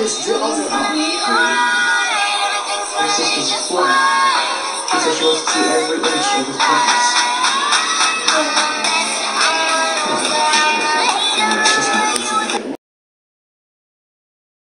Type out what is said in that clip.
this other arm. Her sister's flat. She said she wants to see every inch of his penis.